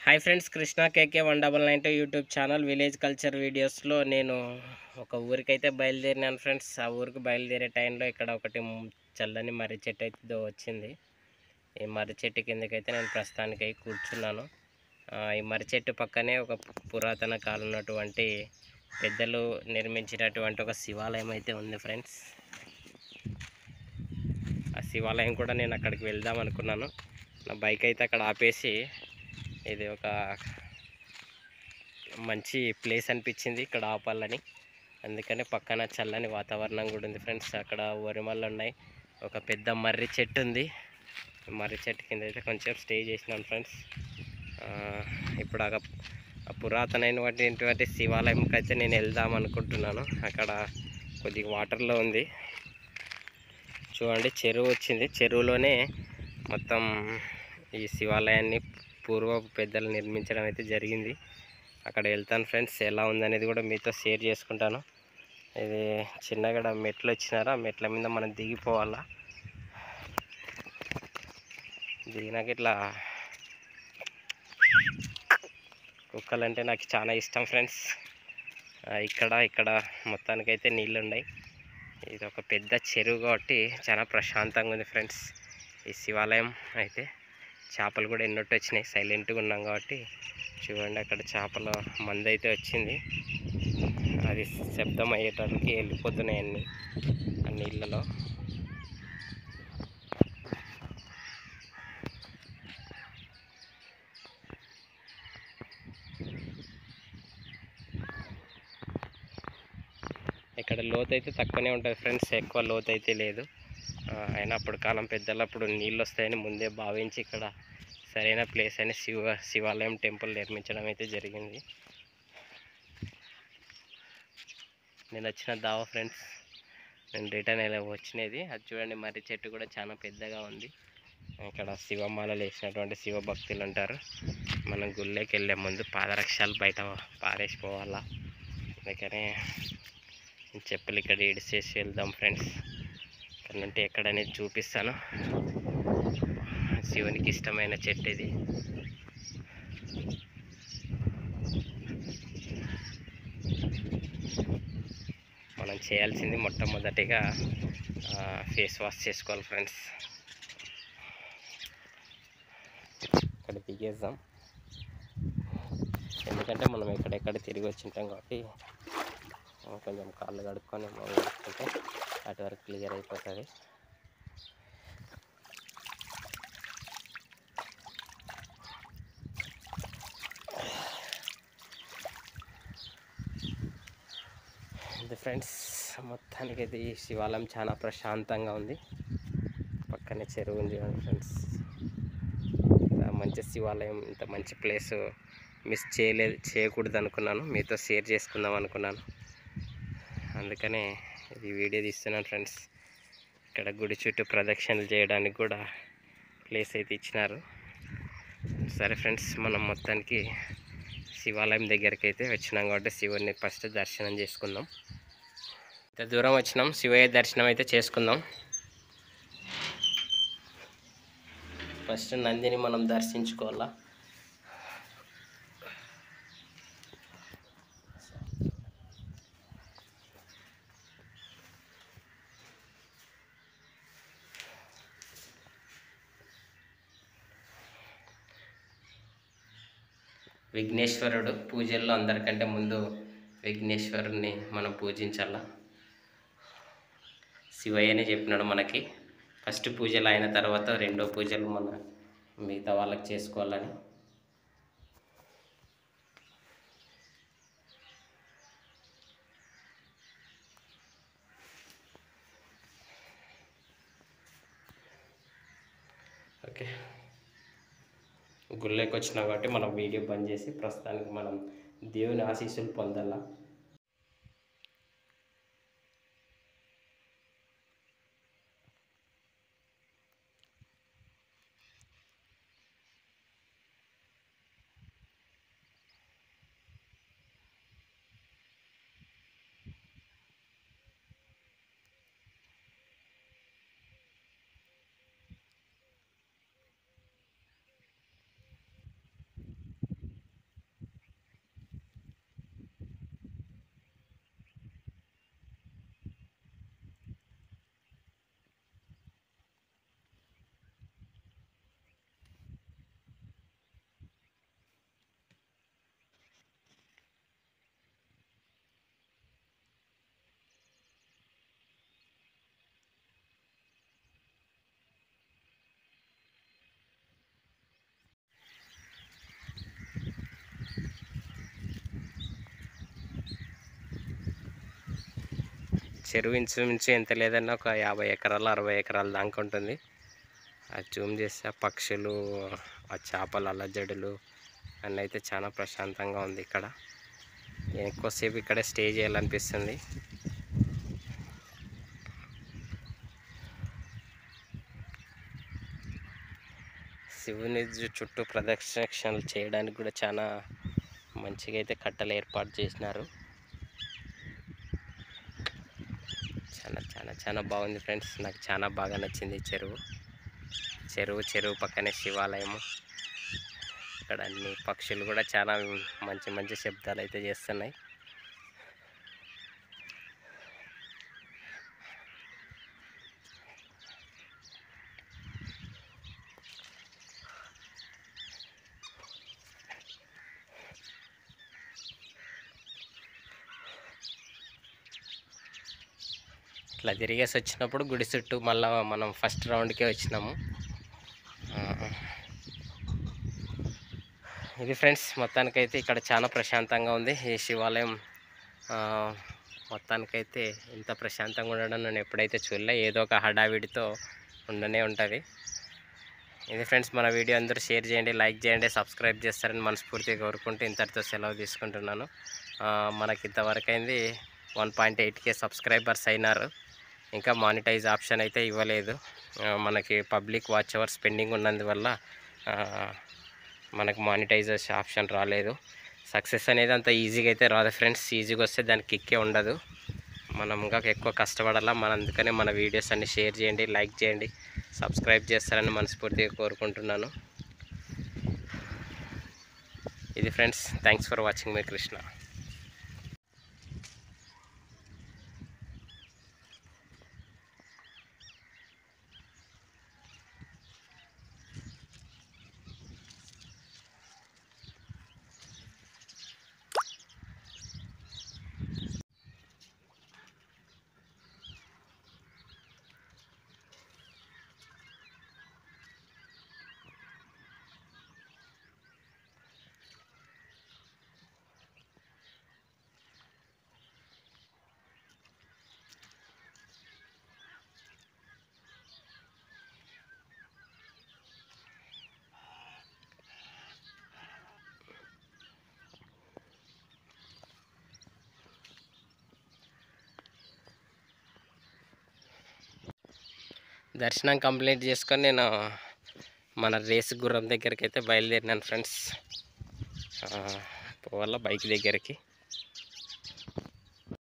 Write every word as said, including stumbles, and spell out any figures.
Hi friends, Krishna KK one double nine two YouTube channel village culture వీడియోస్లో నేను ఒక ఊరికైతే బయలుదేరినాను friends. ఆ ఊరికి బయలుదేరే టైంలో ఇక్కడ ఒకటి చల్లని మర్రి చెట్టు అయితే వచ్చింది. ఈ మర్రి చెట్టు కిందకైతే నేను ప్రస్తుతానికి అయి కూర్చున్నాను. ఈ మర్రి చెట్టు పక్కనే ఒక పురాతన కాలం ఉన్నటువంటి పెద్దలు నిర్మించినటువంటి ఒక శివాలయం అయితే ఉంది ఫ్రెండ్స్. ఆ శివాలయం కూడా నేను అక్కడికి వెళ్దాం అనుకున్నాను. నా బైక్ అయితే అక్కడ ఆపేసి, ఇది ఒక మంచి ప్లేస్ అనిపించింది ఇక్కడ ఆపాలని. అందుకని పక్కన చల్లని వాతావరణం కూడా ఉంది ఫ్రెండ్స్. అక్కడ వరిమళ్ళు ఉన్నాయి, ఒక పెద్ద మర్రి చెట్టు ఉంది. మర్రి చెట్టు కింద అయితే కొంచెం స్టే చేసినాను ఫ్రెండ్స్. ఇప్పుడు ఆ పురాతనమైనటువంటి శివాలయంకి అయితే నేను వెళ్దాం అనుకుంటున్నాను. అక్కడ కొద్దిగా వాటర్లో ఉంది చూడండి, చెరువు వచ్చింది. చెరువులోనే మొత్తం ఈ శివాలయాన్ని పూర్వ పెద్దలు నిర్మించడం అయితే జరిగింది. అక్కడ వెళ్తాను ఫ్రెండ్స్. ఎలా ఉందనేది కూడా మీతో షేర్ చేసుకుంటాను. ఇది చిన్నగా మెట్లు వచ్చినారా, మెట్ల మీద మనం దిగిపోవాలా. దిగినాక ఇట్లా కుక్కలంటే నాకు చాలా ఇష్టం ఫ్రెండ్స్. ఇక్కడ ఇక్కడ మొత్తానికైతే నీళ్ళు ఉన్నాయి. ఇది ఒక పెద్ద చెరువు కాబట్టి చాలా ప్రశాంతంగా ఉంది ఫ్రెండ్స్. ఈ శివాలయం అయితే చేపలు కూడా ఎన్నోటి వచ్చినాయి. సైలెంట్గా ఉన్నాం కాబట్టి చూడండి, అక్కడ చేపల మంద అయితే వచ్చింది. అది శబ్దం అయ్యేటానికి వెళ్ళిపోతున్నాయి అన్నీ ఆ నీళ్ళలో. ఇక్కడ లోతు అయితే తక్కువనే ఉంటుంది ఫ్రెండ్స్, ఎక్కువ లోతు అయితే లేదు. అయినా అప్పుడు కాలం పెద్దలు అప్పుడు నీళ్ళు వస్తాయని ముందే భావించి ఇక్కడ సరైన ప్లేస్ అని శివ శివాలయం టెంపుల్ నిర్మించడం అయితే జరిగింది. నేను వచ్చిన దావా ఫ్రెండ్స్, నేను రిటర్న్ ఎలా వచ్చినది. అది చూడండి, మర్రి చెట్టు కూడా చాలా పెద్దగా ఉంది. ఇక్కడ శివమాలలు వేసినటువంటి శివ భక్తులు ఉంటారు. మనం గుళ్ళకి వెళ్ళే ముందు పాదరక్షలు బయట పారేసిపోవాలా. అందుకనే చెప్పులు ఇక్కడ ఇడిసేసి వెళ్దాం ఫ్రెండ్స్. ఇక్కడ నుండి ఎక్కడనేది చూపిస్తాను. శివునికి ఇష్టమైన చెట్టు ఇది. మనం చేయాల్సింది మొట్టమొదటిగా ఫేస్ వాష్ చేసుకోవాలి ఫ్రెండ్స్. ఇక్కడ దిగేద్దాం, ఎందుకంటే మనం ఎక్కడెక్కడ తిరిగి వచ్చింటాం కాబట్టి కొంచెం కాళ్ళు కడుక్కొని మొదలు కడుక్కుంటే అటు వరకు క్లియర్ అయిపోతుంది. ఇది ఫ్రెండ్స్, మొత్తానికి అయితే ఈ శివాలయం చాలా ప్రశాంతంగా ఉంది. పక్కనే చెరువు ఉంది ఫ్రెండ్స్. మంచి శివాలయం, ఇంత మంచి ప్లేస్ మిస్ చేయలేదు చేయకూడదు అనుకున్నాను, మీతో షేర్ చేసుకుందాం అనుకున్నాను. అందుకనే ఈ వీడియో తీస్తున్నాను ఫ్రెండ్స్. ఇక్కడ గుడి చుట్టూ ప్రదక్షిణలు చేయడానికి కూడా ప్లేస్ అయితే ఇచ్చినారు. సరే ఫ్రెండ్స్, మనం మొత్తానికి శివాలయం దగ్గరికి అయితే వచ్చినాం కాబట్టి శివుడిని ఫస్ట్ దర్శనం చేసుకుందాం. ఇంత దూరం వచ్చినాం, శివయ్య దర్శనం అయితే చేసుకుందాం. ఫస్ట్ నందిని మనం దర్శించుకోవాలా. విఘ్నేశ్వరుడు పూజల్లో అందరికంటే ముందు విఘ్నేశ్వరుడిని మనం పూజించాల. శివయ్యనే చెప్పినాడు మనకి, ఫస్ట్ పూజలు అయిన తర్వాత రెండో పూజలు మన మిగతా వాళ్ళకి చేసుకోవాలని. ఓకే, గుళ్ళకి వచ్చినాం కాబట్టి మనం వీడియో బంద్ చేసి ప్రస్తుతానికి మనం దేవుని ఆశీస్సులు పొందాలా. చెరువు ఇంచుమించు ఎంత లేదన్నా ఒక యాభై ఎకరాలు అరవై ఎకరాల దాకా ఉంటుంది. అది జూమ్ చేస్తే ఆ పక్షులు, ఆ చేపలు అలజడులు అన్నీ అయితే చాలా ప్రశాంతంగా ఉంది. ఇక్కడ ఎక్కువసేపు ఇక్కడే స్టే చేయాలనిపిస్తుంది. శివుని చుట్టూ ప్రదక్షిణలు చేయడానికి కూడా చాలా మంచిగా అయితే కట్టలు ఏర్పాటు చేసినారు. చాలా చాలా చాలా బాగుంది ఫ్రెండ్స్. నాకు చాలా బాగా నచ్చింది ఈ చెరువు. చెరువు చెరువు పక్కనే శివాలయము. ఇక్కడ అన్ని పక్షులు కూడా చాలా మంచి మంచి శబ్దాలు అయితే చేస్తున్నాయి. ఇట్లా తిరిగేసి వచ్చినప్పుడు గుడి చుట్టూ మళ్ళీ మనం ఫస్ట్ రౌండ్కే వచ్చినాము. ఇది ఫ్రెండ్స్, మొత్తానికైతే ఇక్కడ చాలా ప్రశాంతంగా ఉంది ఈ శివాలయం. మొత్తానికైతే ఇంత ప్రశాంతంగా ఉండడం నేను ఎప్పుడైతే చూడలే. ఏదో ఒక హడావిడితో ఉండనే ఉంటుంది. ఇది ఫ్రెండ్స్, మన వీడియో అందరూ షేర్ చేయండి, లైక్ చేయండి, సబ్స్క్రైబ్ చేస్తారని మనస్ఫూర్తిగా కోరుకుంటూ ఇంతటితో సెలవు తీసుకుంటున్నాను. మనకి ఇంతవరకు అయింది one point eight K subscribers అయినారు. ఇంకా మానిటైజ్ ఆప్షన్ అయితే ఇవ్వలేదు. మనకి పబ్లిక్ వాచ్ అవర్స్ పెండింగ్ ఉన్నందువల్ల మనకు మానిటైజేషన్ ఆప్షన్ రాలేదు. సక్సెస్ అనేది అంత ఈజీగా అయితే రాదు ఫ్రెండ్స్. ఈజీగా వస్తే దానికి కిక్కే ఉండదు. మనం ఇంకా ఎక్కువ కష్టపడాలా. మన అందుకనే మన వీడియోస్ అన్ని షేర్ చేయండి, లైక్ చేయండి, సబ్స్క్రైబ్ చేస్తారని మనస్ఫూర్తిగా కోరుకుంటున్నాను. ఇది friends, thanks for watching my Krishna. దర్శనం కంప్లీట్ చేసుకొని నేను మన రేసు గుర్రం దగ్గరికి అయితే బయలుదేరినాను ఫ్రెండ్స్. పోవాల బైక్ దగ్గరికి.